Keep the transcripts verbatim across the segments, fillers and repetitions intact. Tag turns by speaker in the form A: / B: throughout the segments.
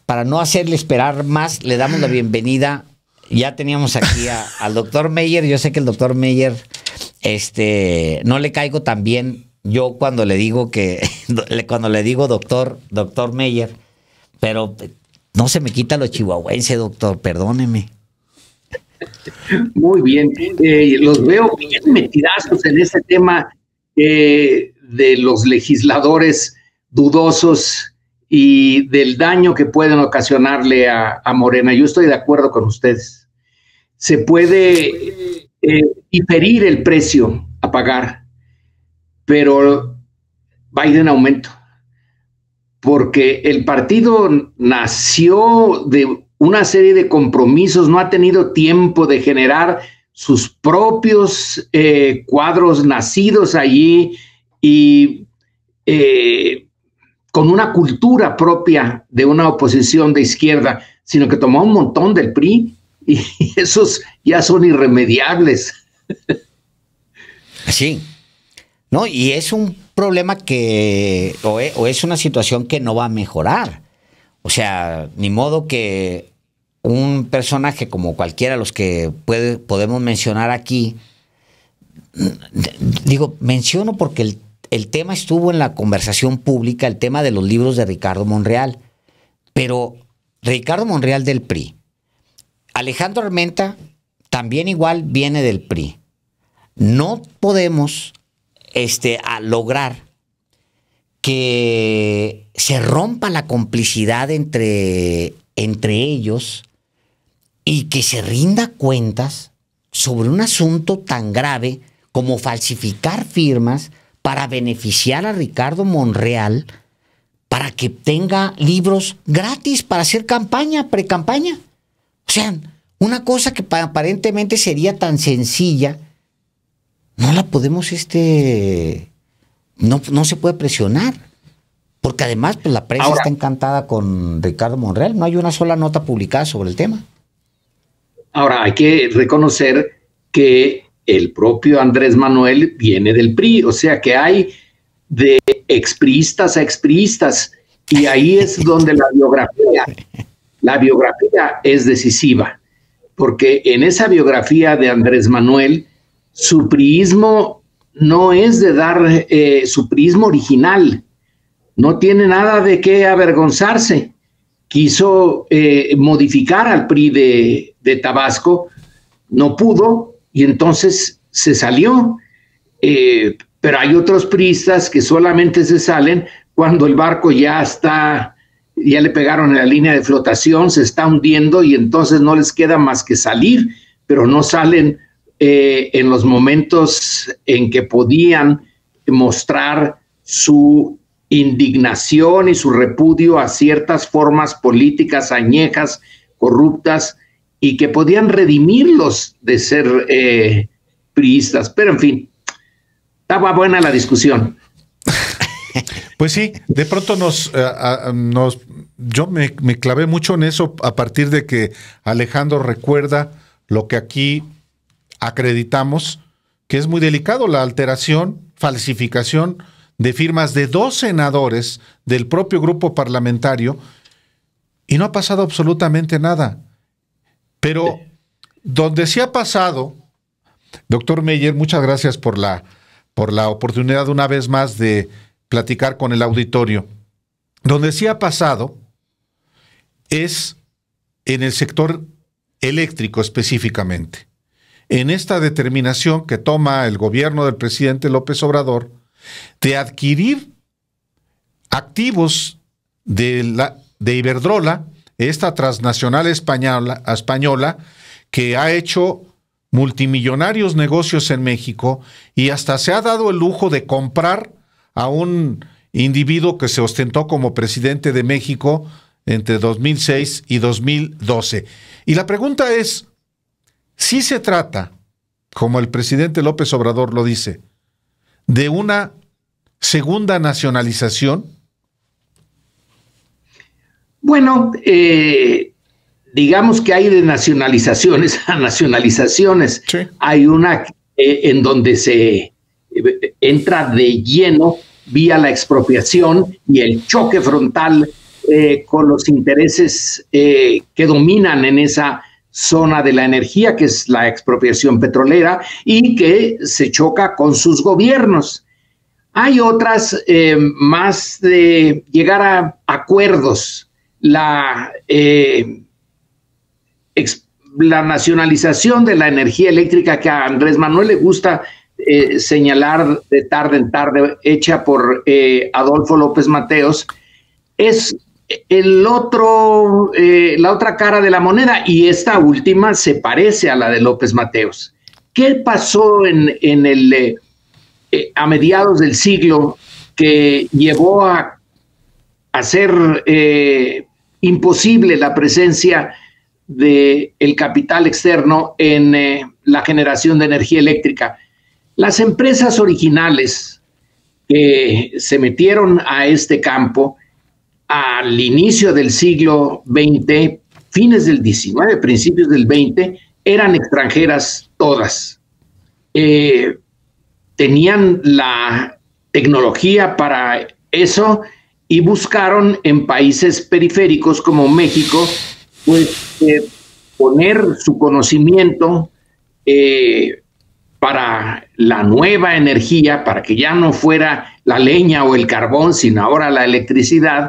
A: para no hacerle esperar más, le damos la bienvenida. Ya teníamos aquí a, al doctor Meyer. Yo sé que el doctor Meyer, este, no le caigo tan bien yo cuando le digo que, cuando le digo doctor, doctor Meyer, pero no se me quita lo chihuahuense, doctor, perdóneme.
B: Muy bien, eh, los veo bien metidazos en ese tema eh, de los legisladores dudosos y del daño que pueden ocasionarle a, a Morena. Yo estoy de acuerdo con ustedes. Se puede eh, diferir el precio a pagar, pero va a ir en aumento, porque el partido nació de una serie de compromisos, no ha tenido tiempo de generar sus propios eh, cuadros nacidos allí y eh, con una cultura propia de una oposición de izquierda, sino que tomó un montón del P R I y esos ya son irremediables.
A: Sí, no, y es un problema que, o es, o es una situación que no va a mejorar. O sea, ni modo que un personaje como cualquiera de los que puede, podemos mencionar aquí, digo, menciono porque el, el tema estuvo en la conversación pública, el tema de los libros de Ricardo Monreal, pero Ricardo Monreal del P R I, Alejandro Armenta también igual viene del P R I. No podemos este, a lograr que se rompa la complicidad entre, entre ellos y que se rinda cuentas sobre un asunto tan grave como falsificar firmas para beneficiar a Ricardo Monreal para que tenga libros gratis para hacer campaña, pre-campaña. O sea, una cosa que aparentemente sería tan sencilla, no la podemos, este, no, no se puede presionar. Porque además, pues la prensa Ahora, está encantada con Ricardo Monreal. No hay una sola nota publicada sobre el tema.
B: Ahora, hay que reconocer que el propio Andrés Manuel viene del P R I, o sea que hay de expriistas a expriistas, y ahí es donde la biografía, la biografía es decisiva, porque en esa biografía de Andrés Manuel, su priismo no es de dar eh, su priismo original, no tiene nada de qué avergonzarse. Quiso eh, modificar al P R I de, de Tabasco, no pudo y entonces se salió. Eh, pero hay otros priistas que solamente se salen cuando el barco ya está, ya le pegaron en la línea de flotación, se está hundiendo y entonces no les queda más que salir, pero no salen eh, en los momentos en que podían mostrar su indignación y su repudio a ciertas formas políticas añejas, corruptas, y que podían redimirlos de ser eh, priistas. Pero en fin, estaba buena la discusión.
C: Pues sí, de pronto nos, uh, uh, nos yo me, me clavé mucho en eso a partir de que Alejandro recuerda lo que aquí acreditamos, que es muy delicado, la alteración, falsificación de firmas de dos senadores del propio grupo parlamentario, y no ha pasado absolutamente nada. Pero donde sí ha pasado, doctor Meyer, muchas gracias por la, por la oportunidad una vez más de platicar con el auditorio. Donde sí ha pasado es en el sector eléctrico específicamente. En esta determinación que toma el gobierno del presidente López Obrador de adquirir activos de, la, de Iberdrola, esta transnacional española, española que ha hecho multimillonarios negocios en México y hasta se ha dado el lujo de comprar a un individuo que se ostentó como presidente de México entre dos mil seis y dos mil doce. Y la pregunta es, si se trata, como el presidente López Obrador lo dice, de una segunda nacionalización.
B: Bueno, eh, digamos que hay de nacionalizaciones a nacionalizaciones. Sí. Hay una eh, en donde se eh, entra de lleno vía la expropiación y el choque frontal eh, con los intereses eh, que dominan en esa zona de la energía, que es la expropiación petrolera, y que se choca con sus gobiernos. Hay otras eh, más de llegar a acuerdos. La, eh, ex, la nacionalización de la energía eléctrica, que a Andrés Manuel le gusta eh, señalar de tarde en tarde, hecha por eh, Adolfo López Mateos, es el otro, eh, la otra cara de la moneda, y esta última se parece a la de López Mateos. ¿Qué pasó en, en el, eh, eh, a mediados del siglo que llevó a hacer eh, imposible la presencia del capital externo en eh, la generación de energía eléctrica? Las empresas originales que se metieron a este campo al inicio del siglo veinte, fines del diecinueve, principios del veinte, eran extranjeras todas. Eh, tenían la tecnología para eso y buscaron en países periféricos como México, pues, eh, poner su conocimiento eh, para la nueva energía, para que ya no fuera la leña o el carbón, sino ahora la electricidad,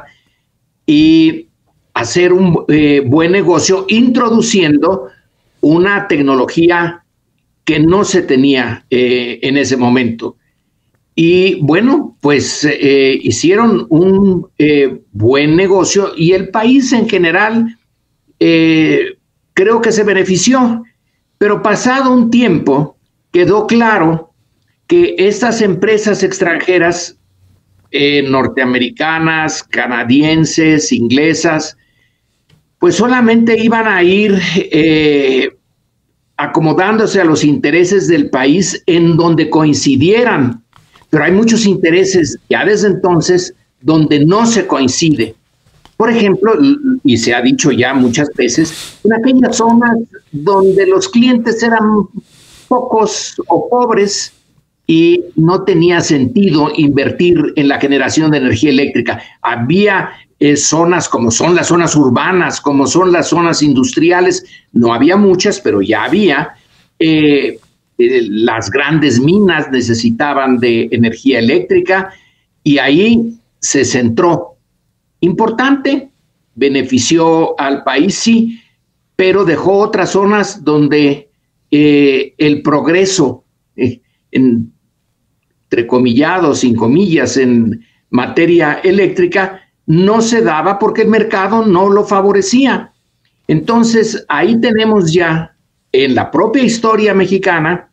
B: y hacer un eh, buen negocio introduciendo una tecnología que no se tenía eh, en ese momento. Y bueno, pues eh, hicieron un eh, buen negocio, y el país en general eh, creo que se benefició. Pero pasado un tiempo quedó claro que estas empresas extranjeras, Eh, norteamericanas, canadienses, inglesas, pues solamente iban a ir eh, acomodándose a los intereses del país en donde coincidieran. Pero hay muchos intereses ya desde entonces donde no se coincide. Por ejemplo, y se ha dicho ya muchas veces, en aquellas zonas donde los clientes eran pocos o pobres, y no tenía sentido invertir en la generación de energía eléctrica. Había eh, zonas como son las zonas urbanas, como son las zonas industriales, no había muchas, pero ya había. Eh, eh, las grandes minas necesitaban de energía eléctrica, y ahí se centró. Importante, benefició al país, sí, pero dejó otras zonas donde eh, el progreso, eh, en entrecomillado, sin comillas, en materia eléctrica, no se daba porque el mercado no lo favorecía. Entonces, ahí tenemos ya en la propia historia mexicana,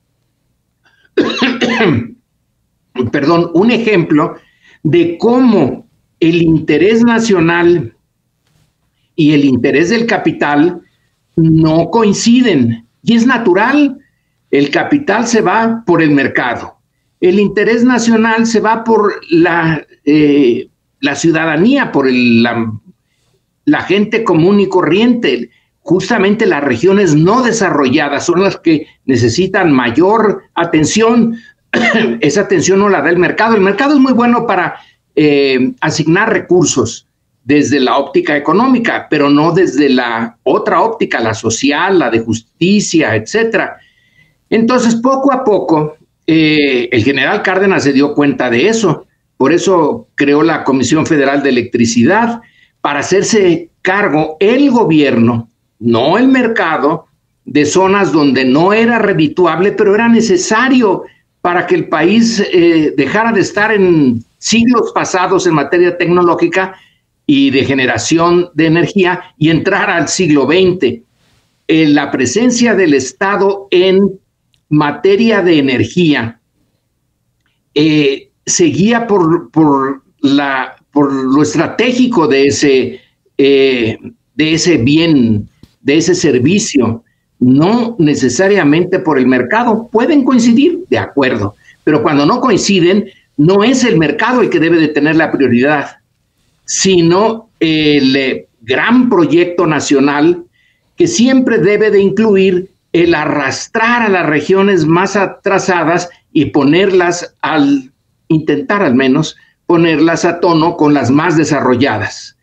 B: perdón, un ejemplo de cómo el interés nacional y el interés del capital no coinciden. Y es natural, el capital se va por el mercado. El interés nacional se va por la, eh, la ciudadanía, por el, la, la gente común y corriente. Justamente las regiones no desarrolladas son las que necesitan mayor atención. Esa atención no la da el mercado. El mercado es muy bueno para eh, asignar recursos desde la óptica económica, pero no desde la otra óptica, la social, la de justicia, etcétera. Entonces, poco a poco, Eh, el general Cárdenas se dio cuenta de eso. Por eso creó la Comisión Federal de Electricidad, para hacerse cargo el gobierno, no el mercado, de zonas donde no era redituable, pero era necesario para que el país eh, dejara de estar en siglos pasados en materia tecnológica y de generación de energía y entrar al siglo veinte. Eh, la presencia del Estado en materia de energía eh, se guía por, por, la, por lo estratégico de ese, eh, de ese bien, de ese servicio, no necesariamente por el mercado. Pueden coincidir, de acuerdo, pero cuando no coinciden, no es el mercado el que debe de tener la prioridad, sino el eh, gran proyecto nacional que siempre debe de incluir el arrastrar a las regiones más atrasadas y ponerlas, al intentar al menos, ponerlas a tono con las más desarrolladas.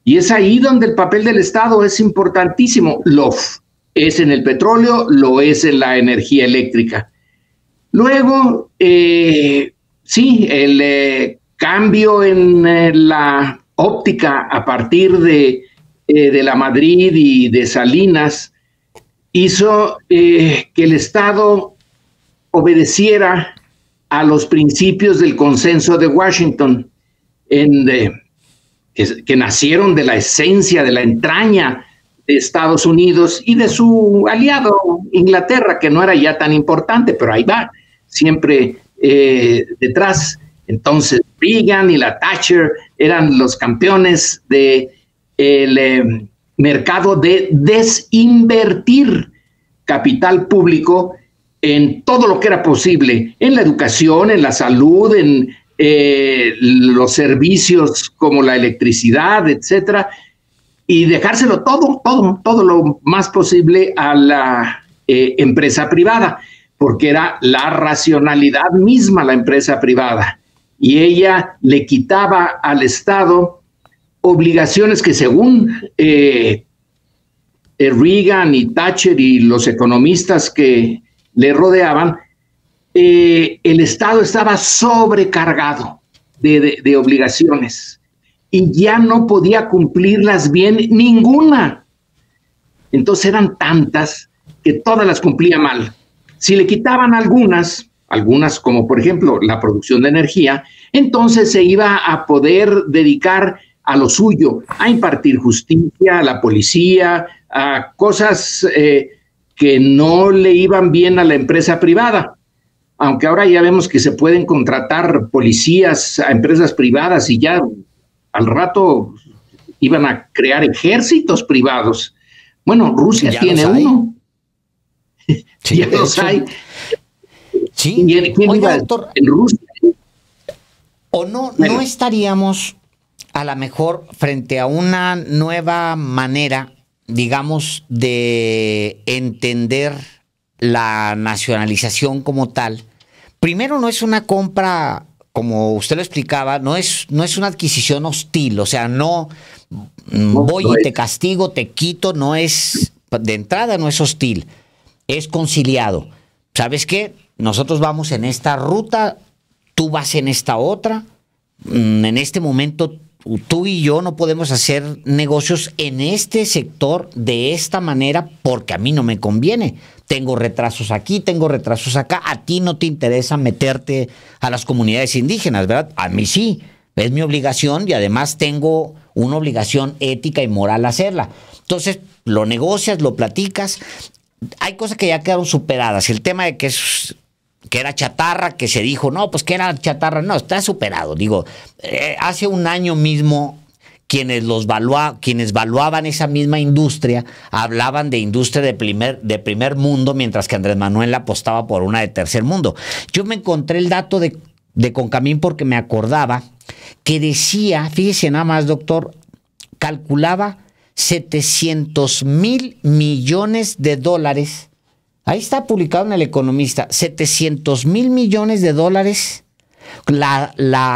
B: Y es ahí donde el papel del Estado es importantísimo. Lo es en el petróleo, lo es en la energía eléctrica. Luego, eh, sí, el eh, cambio en eh, la óptica a partir de, eh, de la Madrid y de Salinas hizo eh, que el Estado obedeciera a los principios del consenso de Washington, en, eh, que, que nacieron de la esencia, de la entraña de Estados Unidos y de su aliado Inglaterra, que no era ya tan importante, pero ahí va, siempre eh, detrás. Entonces Reagan y la Thatcher eran los campeones del de eh, mercado de desinvertir capital público en todo lo que era posible, en la educación, en la salud, en eh, los servicios como la electricidad, etcétera, y dejárselo todo, todo, todo lo más posible a la eh, empresa privada, porque era la racionalidad misma la empresa privada, y ella le quitaba al Estado obligaciones que según eh, Reagan y Thatcher y los economistas que le rodeaban, eh, el Estado estaba sobrecargado de, de, de obligaciones y ya no podía cumplirlas bien ninguna. Entonces eran tantas que todas las cumplía mal. Si le quitaban algunas, algunas como por ejemplo la producción de energía, entonces se iba a poder dedicar a lo suyo, a impartir justicia, a la policía, a cosas eh, que no le iban bien a la empresa privada. Aunque ahora ya vemos que se pueden contratar policías a empresas privadas y ya al rato iban a crear ejércitos privados. Bueno, Rusia ya tiene uno.
A: Sí,
B: ya los hay.
A: Sí.
B: ¿Quién, quién
A: Oiga,
B: iba
A: doctor,
B: en Rusia?
A: ¿O no,
B: bueno.
A: no estaríamos a lo mejor frente a una nueva manera, digamos, de entender la nacionalización como tal? Primero, no es una compra, como usted lo explicaba, no es, no es una adquisición hostil, o sea, no, no voy no y es. te castigo, te quito, no es, de entrada no es hostil, es conciliado. ¿Sabes qué? Nosotros vamos en esta ruta, tú vas en esta otra, en este momento tú y yo no podemos hacer negocios en este sector de esta manera porque a mí no me conviene. Tengo retrasos aquí, tengo retrasos acá. A ti no te interesa meterte a las comunidades indígenas, ¿verdad? A mí sí. Es mi obligación y además tengo una obligación ética y moral hacerla. Entonces, lo negocias, lo platicas. Hay cosas que ya quedaron superadas. El tema de que es... que era chatarra, que se dijo, no, pues que era chatarra, no, está superado. Digo, eh, hace un año mismo, quienes los valua, quienes valuaban esa misma industria, hablaban de industria de primer, de primer mundo, mientras que Andrés Manuel apostaba por una de tercer mundo. Yo me encontré el dato de, de Concamín porque me acordaba que decía, fíjese nada más, doctor, calculaba setecientos mil millones de dólares. Ahí está publicado en El Economista, setecientos mil millones de dólares la,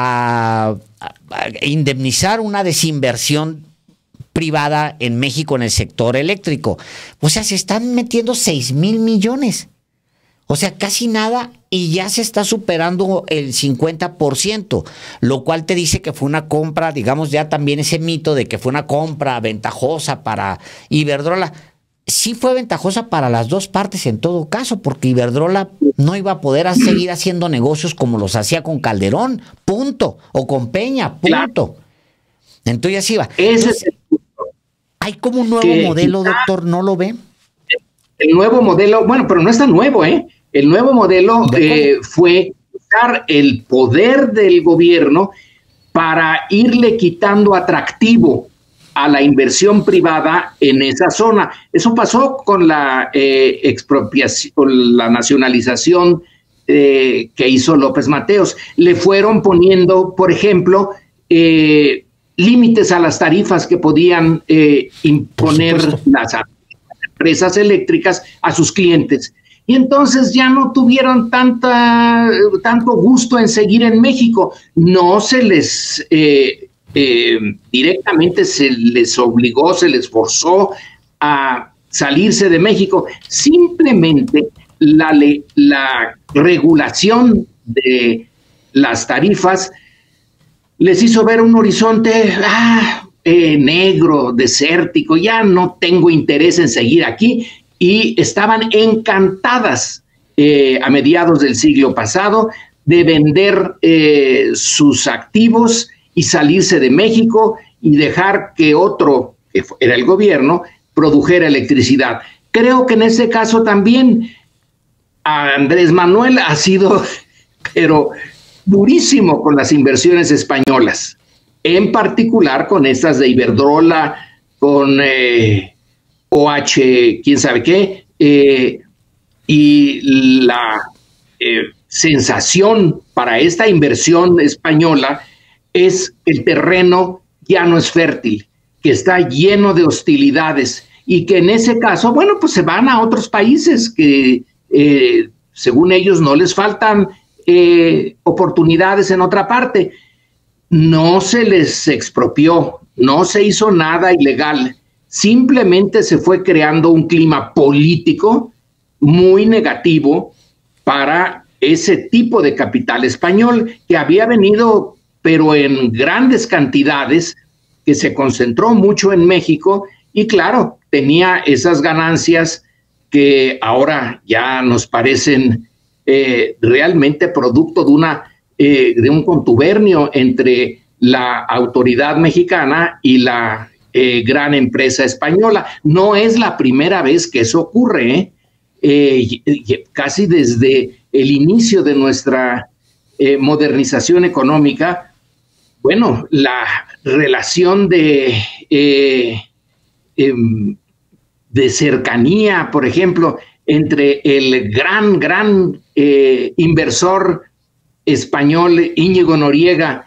A: la indemnizar una desinversión privada en México en el sector eléctrico. O sea, se están metiendo seis mil millones. O sea, casi nada y ya se está superando el cincuenta por ciento, lo cual te dice que fue una compra, digamos ya también ese mito de que fue una compra ventajosa para Iberdrola. Sí fue ventajosa para las dos partes en todo caso, porque Iberdrola no iba a poder seguir haciendo negocios como los hacía con Calderón, punto, o con Peña, punto. Claro. Entonces así va.
B: Ese es el punto.
A: Hay como un nuevo modelo, doctor, ¿no lo ve?
B: El nuevo modelo, bueno, pero no es tan nuevo, ¿eh? El nuevo modelo eh, fue usar el poder del gobierno para irle quitando atractivo a la inversión privada en esa zona. Eso pasó con la eh, expropiación, con la nacionalización eh, que hizo López Mateos. Le fueron poniendo, por ejemplo, eh, límites a las tarifas que podían eh, imponer las empresas eléctricas a sus clientes. Y entonces ya no tuvieron tanta, tanto gusto en seguir en México. No se les... Eh, eh, directamente se les obligó, se les forzó a salirse de México. Simplemente la, la regulación de las tarifas les hizo ver un horizonte ah, eh, negro, desértico. Ya no tengo interés en seguir aquí, y estaban encantadas eh, a mediados del siglo pasado de vender eh, sus activos y salirse de México y dejar que otro, que era el gobierno, produjera electricidad. Creo que en ese caso también Andrés Manuel ha sido, pero durísimo con las inversiones españolas, en particular con estas de Iberdrola, con eh, O H, quién sabe qué, eh, y la eh, sensación para esta inversión española es que el terreno ya no es fértil, que está lleno de hostilidades, y que en ese caso, bueno, pues se van a otros países que eh, según ellos no les faltan eh, oportunidades en otra parte. No se les expropió, no se hizo nada ilegal, simplemente se fue creando un clima político muy negativo para ese tipo de capital español que había venido, pero en grandes cantidades, que se concentró mucho en México, y claro, tenía esas ganancias que ahora ya nos parecen eh, realmente producto de, una, eh, de un contubernio entre la autoridad mexicana y la eh, gran empresa española. No es la primera vez que eso ocurre, ¿eh? Eh, casi desde el inicio de nuestra eh, modernización económica, bueno, la relación de, eh, eh, de cercanía, por ejemplo, entre el gran, gran eh, inversor español Íñigo Noriega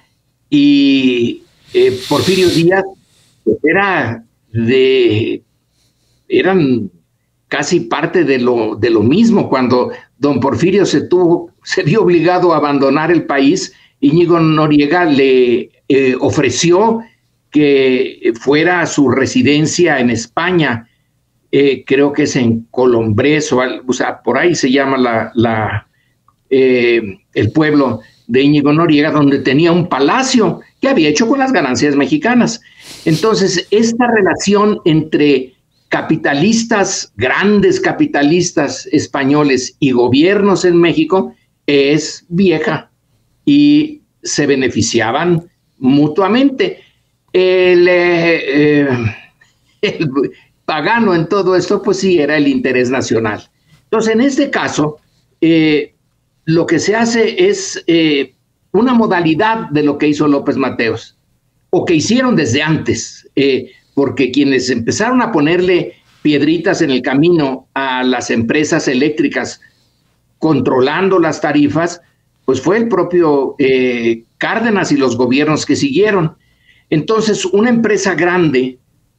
B: y eh, Porfirio Díaz, era de, eran casi parte de lo, de lo mismo. Cuando don Porfirio se, tuvo, se vio obligado a abandonar el país, Íñigo Noriega le eh, ofreció que fuera a su residencia en España, eh, creo que es en Colombres, o, o sea, por ahí se llama la, la, eh, el pueblo de Íñigo Noriega, donde tenía un palacio que había hecho con las ganancias mexicanas. Entonces, esta relación entre capitalistas, grandes capitalistas españoles y gobiernos en México es vieja, y se beneficiaban mutuamente. El, eh, el pagano en todo esto, pues sí, era el interés nacional. Entonces, en este caso, eh, lo que se hace es eh, una modalidad de lo que hizo López Mateos, o que hicieron desde antes, eh, porque quienes empezaron a ponerle piedritas en el camino a las empresas eléctricas controlando las tarifas, pues fue el propio eh, Cárdenas y los gobiernos que siguieron. Entonces, una empresa grande,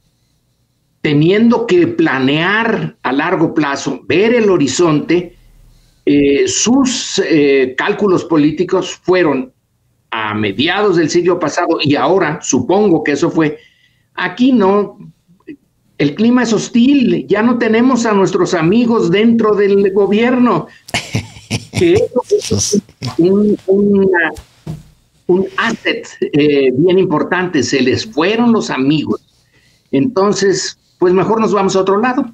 B: teniendo que planear a largo plazo, ver el horizonte, eh, sus eh, cálculos políticos fueron a mediados del siglo pasado, y ahora supongo que eso fue, aquí no, el clima es hostil, ya no tenemos a nuestros amigos dentro del gobierno, que eso es un, una, un asset eh, bien importante, se les fueron los amigos. Entonces, pues mejor nos vamos a otro lado.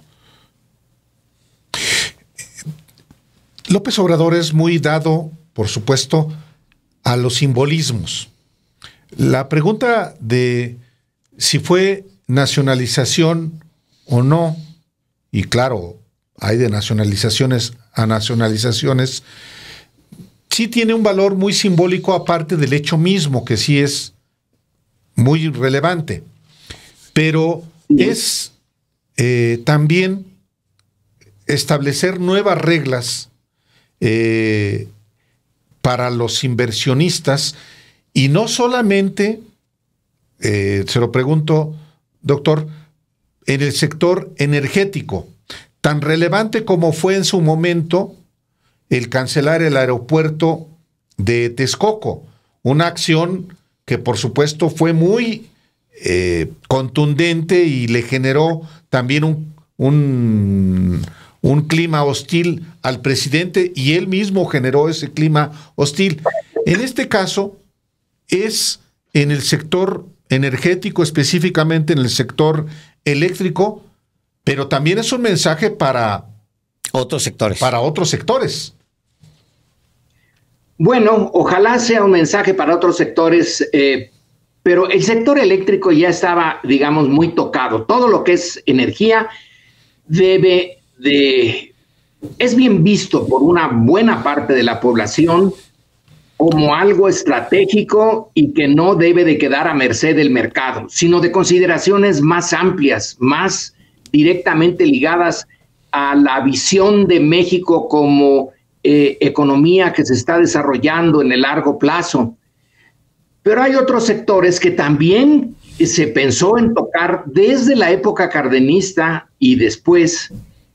C: López Obrador es muy dado, por supuesto, a los simbolismos. La pregunta de si fue nacionalización o no, y claro, hay de nacionalizaciones a nacionalizaciones, sí tiene un valor muy simbólico, aparte del hecho mismo, que sí es muy relevante, pero es eh, también establecer nuevas reglas eh, para los inversionistas, y no solamente, eh, se lo pregunto, doctor, en el sector energético, tan relevante como fue en su momento el cancelar el aeropuerto de Texcoco, una acción que por supuesto fue muy eh, contundente y le generó también un, un, un clima hostil al presidente, y él mismo generó ese clima hostil. En este caso es en el sector energético, específicamente en el sector eléctrico, pero también es un mensaje para
A: otros sectores.
C: Para otros sectores.
B: Bueno, ojalá sea un mensaje para otros sectores, eh, pero el sector eléctrico ya estaba, digamos, muy tocado. Todo lo que es energía debe de... es bien visto por una buena parte de la población como algo estratégico y que no debe de quedar a merced del mercado, sino de consideraciones más amplias, más directamente ligadas a la visión de México como eh, economía que se está desarrollando en el largo plazo. Pero hay otros sectores que también se pensó en tocar desde la época cardenista y después,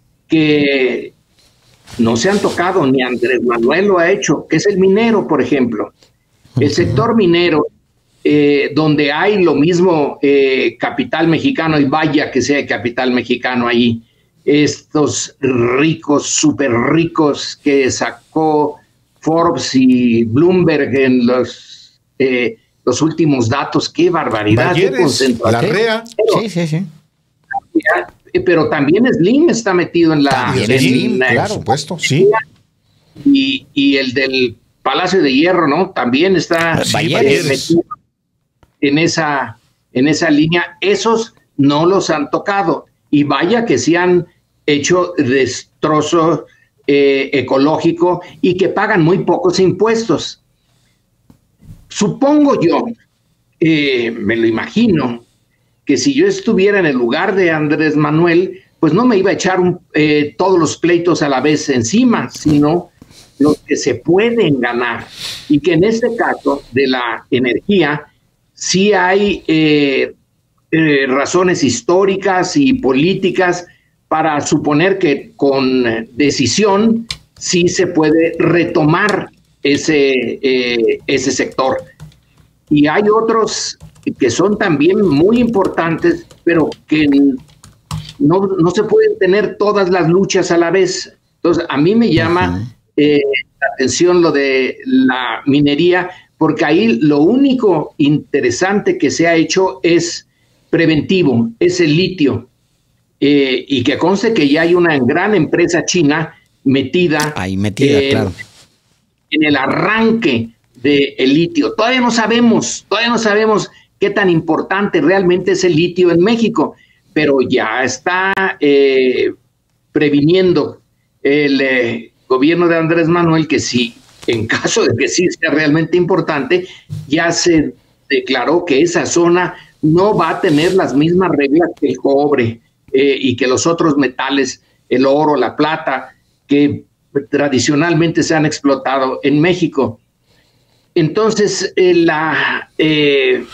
B: que no se han tocado, ni Andrés Manuel lo ha hecho, que es el minero, por ejemplo. El sector minero, eh, donde hay lo mismo eh, capital mexicano, y vaya que sea capital mexicano ahí, estos ricos, súper ricos que sacó Forbes y Bloomberg en los, eh, los últimos datos, qué barbaridad.
C: Balleres,
B: qué
C: la R E A.
A: Sí, sí, sí.
B: Pero también Slim está metido en la...
A: También
B: en
A: Slim,
B: la,
C: claro, por supuesto, sí.
B: Y, y el del Palacio de Hierro, ¿no? También está
C: Sí,
B: eh, metido en esa, en esa línea. Esos no los han tocado. Y vaya que sí han hecho destrozo eh, ecológico y que pagan muy pocos impuestos. Supongo yo, eh, me lo imagino, que si yo estuviera en el lugar de Andrés Manuel, pues no me iba a echar un, eh, todos los pleitos a la vez encima, sino los que se pueden ganar. Y que en este caso de la energía, sí hay eh, eh, razones históricas y políticas para suponer que con decisión sí se puede retomar ese, eh, ese sector. Y hay otros que son también muy importantes, pero que no, no se pueden tener todas las luchas a la vez. Entonces, a mí me llama uh-huh. eh, la atención lo de la minería, porque ahí lo único interesante que se ha hecho es preventivo, es el litio. Eh, y que conste que ya hay una gran empresa china metida,
A: ahí metida,
B: eh,
A: claro,
B: en el arranque del litio. Todavía no sabemos, todavía no sabemos qué tan importante realmente es el litio en México, pero ya está eh, previniendo el eh, gobierno de Andrés Manuel que sí, en caso de que sí sea realmente importante, ya se declaró que esa zona no va a tener las mismas reglas que el cobre eh, y que los otros metales, el oro, la plata, que tradicionalmente se han explotado en México. Entonces, eh, la eh,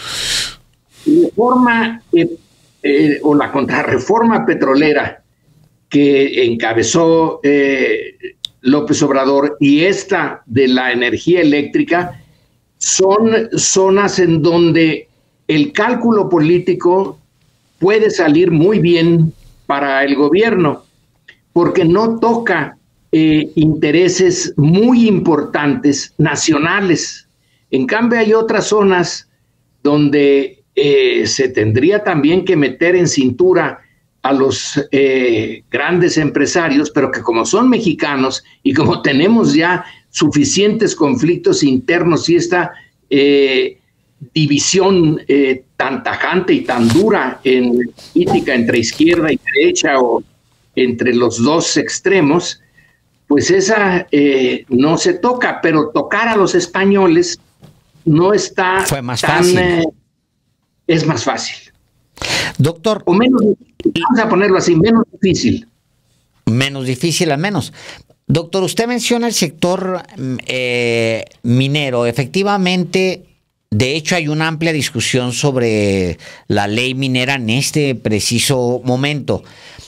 B: reforma eh, eh, o la contrarreforma petrolera que encabezó eh, López Obrador y esta de la energía eléctrica son zonas en donde el cálculo político puede salir muy bien para el gobierno, porque no toca eh, intereses muy importantes nacionales. En cambio, hay otras zonas donde eh, se tendría también que meter en cintura a los eh, grandes empresarios, pero que como son mexicanos y como tenemos ya suficientes conflictos internos y esta eh, división eh, tan tajante y tan dura en política entre izquierda y derecha o entre los dos extremos, pues esa eh, no se toca, pero tocar a los españoles no está
A: Fue más
B: tan...
A: fácil.
B: Eh, es más fácil.
A: Doctor.
B: O menos, vamos a ponerlo así, menos difícil.
A: Menos difícil al menos. Doctor, usted menciona el sector eh, minero. Efectivamente, de hecho hay una amplia discusión sobre la ley minera en este preciso momento.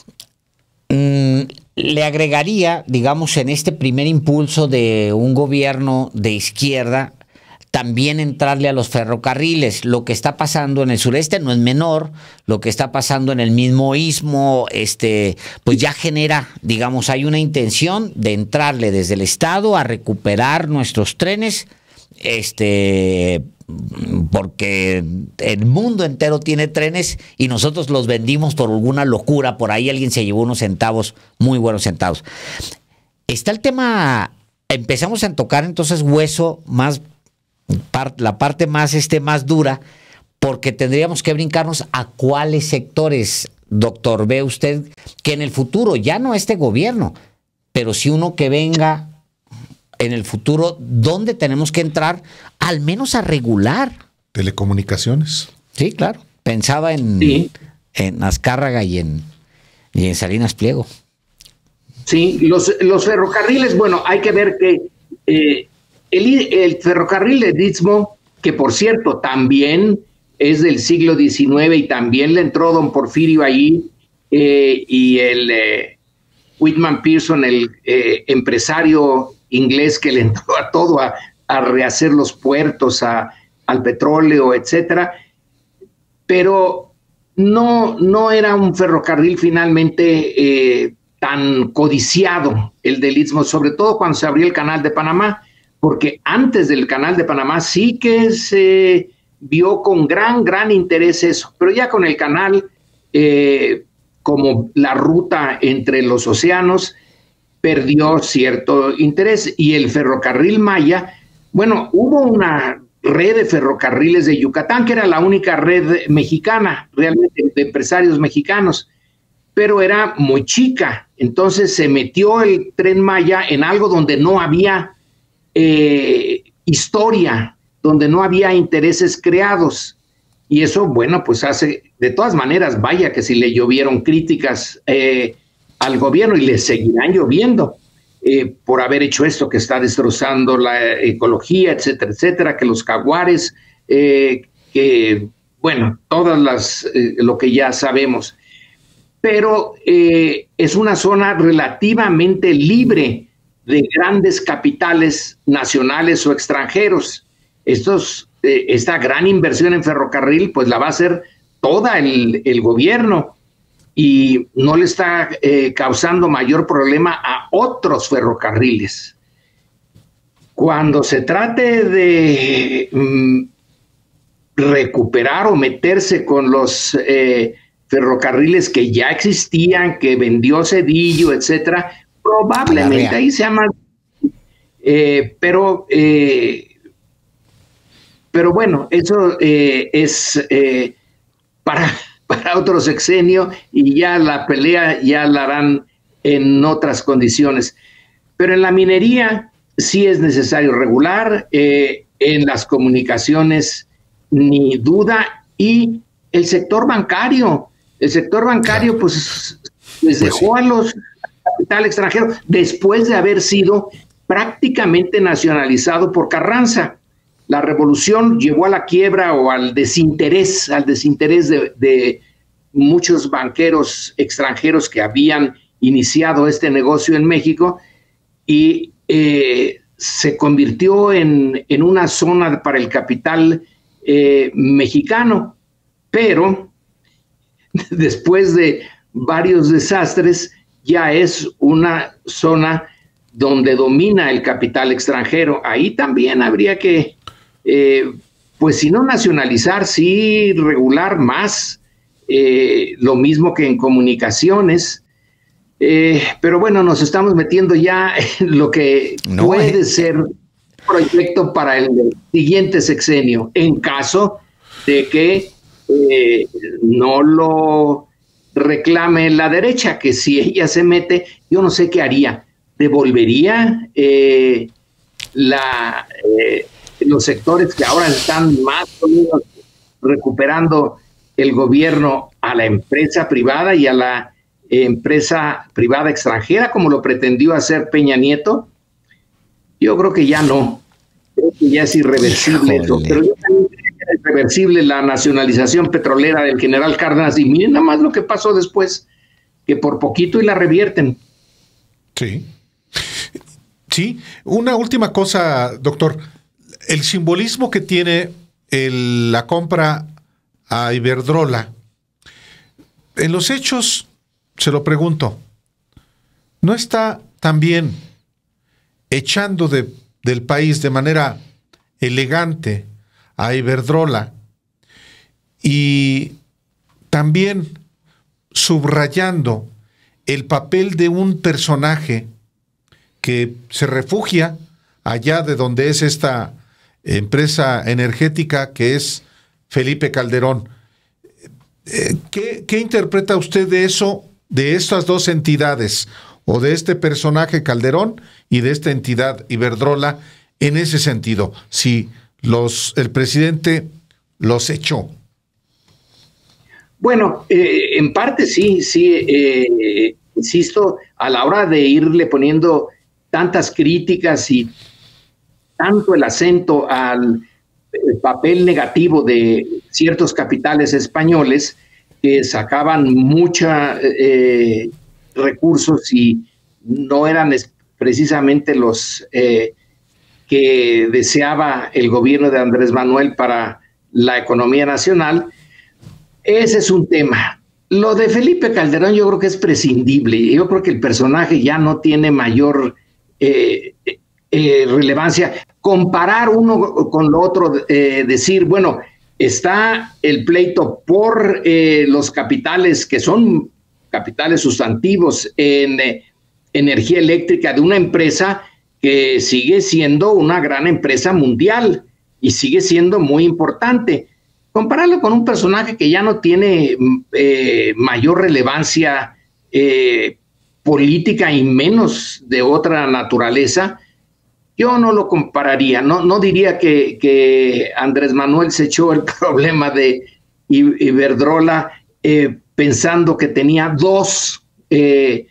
A: Mm, le agregaría, digamos, en este primer impulso de un gobierno de izquierda, también entrarle a los ferrocarriles. Lo que está pasando en el sureste no es menor, lo que está pasando en el mismo istmo, este, pues ya genera, digamos, hay una intención de entrarle desde el Estado a recuperar nuestros trenes, este, porque el mundo entero tiene trenes y nosotros los vendimos por alguna locura, por ahí alguien se llevó unos centavos, muy buenos centavos. Está el tema, empezamos a tocar entonces hueso más, la parte más, este, más dura, porque tendríamos que brincarnos a cuáles sectores, doctor, ve usted que en el futuro, ya no este gobierno, pero sí uno que venga en el futuro, ¿dónde tenemos que entrar al menos a regular?
C: Telecomunicaciones.
A: Sí, claro. Pensaba en, sí. en Azcárraga y en, y en Salinas Pliego.
B: Sí, los, los ferrocarriles, bueno, hay que ver que eh, el, el ferrocarril del Istmo, que por cierto también es del siglo diecinueve y también le entró don Porfirio allí, eh, y el eh, Whitman Pearson, el eh, empresario inglés que le entró a todo, a, a rehacer los puertos, a, al petróleo, etcétera, pero no, no era un ferrocarril finalmente eh, tan codiciado, el del Istmo, sobre todo cuando se abrió el Canal de Panamá, porque antes del Canal de Panamá sí que se vio con gran, gran interés eso, pero ya con el canal, eh, como la ruta entre los océanos, perdió cierto interés. Y el ferrocarril Maya, bueno, hubo una red de ferrocarriles de Yucatán, que era la única red mexicana, realmente, de empresarios mexicanos, pero era muy chica. Entonces se metió el Tren Maya en algo donde no había eh, historia, donde no había intereses creados. Y eso, bueno, pues hace, de todas maneras, vaya que si le llovieron críticas eh, al gobierno, y le seguirán lloviendo eh, por haber hecho esto que está destrozando la ecología, etcétera, etcétera, que los jaguares, eh, que, bueno, todas las, eh, lo que ya sabemos. Pero eh, es una zona relativamente libre de grandes capitales nacionales o extranjeros. Estos, eh, esta gran inversión en ferrocarril, pues la va a hacer toda el, el gobierno, y no le está eh, causando mayor problema a otros ferrocarriles. Cuando se trate de mm, recuperar o meterse con los eh, ferrocarriles que ya existían, que vendió Zedillo, etcétera, probablemente ahí sea más, eh, pero eh, pero bueno, eso eh, es eh, para, para otro sexenio, y ya la pelea ya la harán en otras condiciones. Pero en la minería sí es necesario regular, eh, en las comunicaciones ni duda, y el sector bancario, el sector bancario pues les dejó a los capital extranjero después de haber sido prácticamente nacionalizado por Carranza. La revolución llevó a la quiebra o al desinterés, al desinterés de, de muchos banqueros extranjeros que habían iniciado este negocio en México, y eh, se convirtió en, en una zona para el capital eh, mexicano. Pero después de varios desastres, ya es una zona donde domina el capital extranjero. Ahí también habría que, eh, pues si no nacionalizar, sí regular más, eh, lo mismo que en comunicaciones. Eh, pero bueno, nos estamos metiendo ya en lo que no, puede eh, ser un proyecto para el siguiente sexenio, en caso de que eh, no lo reclame la derecha, que si ella se mete, yo no sé qué haría. ¿Devolvería eh, la, eh, los sectores que ahora están más o menos recuperando el gobierno a la empresa privada y a la eh, empresa privada extranjera, como lo pretendió hacer Peña Nieto? Yo creo que ya no. Creo que ya es irreversible eso. Pero yo también creo que es irreversible la nacionalización petrolera del general Cárdenas, y miren nada más lo que pasó después, que por poquito y la revierten.
C: Sí. Sí, una última cosa, doctor. el simbolismo que tiene el, la compra a Iberdrola, en los hechos, se lo pregunto, ¿no está también echando de, del país de manera elegante a Iberdrola y también subrayando el papel de un personaje que se refugia allá de donde es esta empresa energética, que es Felipe Calderón? ¿Qué, qué interpreta usted de eso, de estas dos entidades, o de este personaje Calderón y de esta entidad Iberdrola, en ese sentido? Si los, el presidente los echó.
B: Bueno, eh, en parte sí, sí, eh, insisto, a la hora de irle poniendo tantas críticas y tanto el acento al papel negativo de ciertos capitales españoles que sacaban muchos eh, recursos y no eran precisamente los eh, que deseaba el gobierno de Andrés Manuel para la economía nacional. Ese es un tema. Lo de Felipe Calderón yo creo que es prescindible. Yo creo que el personaje ya no tiene mayor eh, eh, relevancia. Comparar uno con lo otro, eh, decir, bueno, está el pleito por eh, los capitales que son capitales sustantivos en eh, energía eléctrica de una empresa que sigue siendo una gran empresa mundial y sigue siendo muy importante. Compararlo con un personaje que ya no tiene eh, mayor relevancia eh, política y menos de otra naturaleza, yo no lo compararía. No, no diría que, que Andrés Manuel se echó el problema de Iberdrola eh, pensando que tenía dos, eh,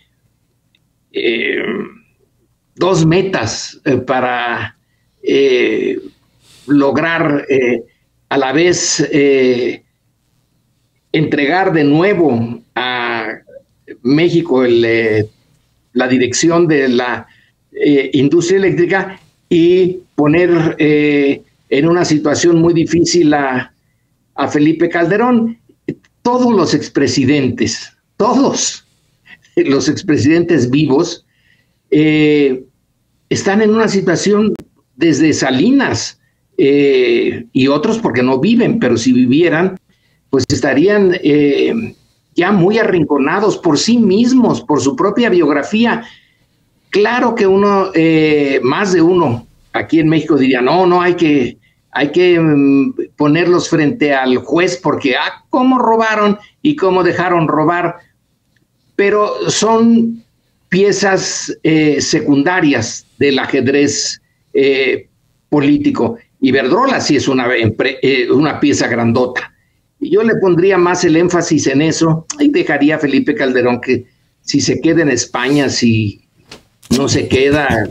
B: eh, dos metas eh, para eh, lograr eh, a la vez eh, entregar de nuevo a México el, eh, la dirección de la eh, industria eléctrica y poner eh, en una situación muy difícil a, a Felipe Calderón. Todos los expresidentes, todos los expresidentes vivos eh, están en una situación desde Salinas, Eh, y otros porque no viven, pero si vivieran, pues estarían eh, ya muy arrinconados por sí mismos, por su propia biografía. Claro que uno, eh, más de uno aquí en México diría, no, no, hay que, hay que um, ponerlos frente al juez porque, ah, cómo robaron y cómo dejaron robar, pero son piezas eh, secundarias del ajedrez eh, político. Iberdrola sí es una, eh, una pieza grandota. Y yo le pondría más el énfasis en eso y dejaría a Felipe Calderón que si se queda en España, si no se queda,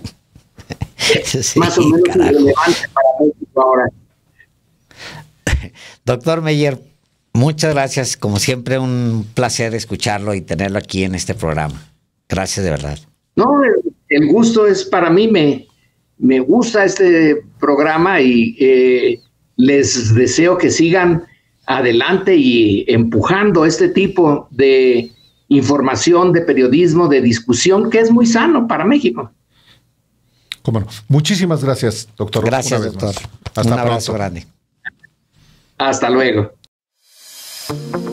B: sí, más o menos irrelevante para México ahora.
A: Doctor Meyer, muchas gracias. Como siempre, un placer escucharlo y tenerlo aquí en este programa. Gracias de verdad.
B: No, el, el gusto es para mí. Me, me gusta este programa y eh, les deseo que sigan adelante y empujando este tipo de información, de periodismo, de discusión, que es muy sano para México.
C: Cómo no. Muchísimas gracias, doctor.
A: Gracias, doctor.
C: Hasta
A: un abrazo
C: pronto.
A: grande.
B: Hasta luego.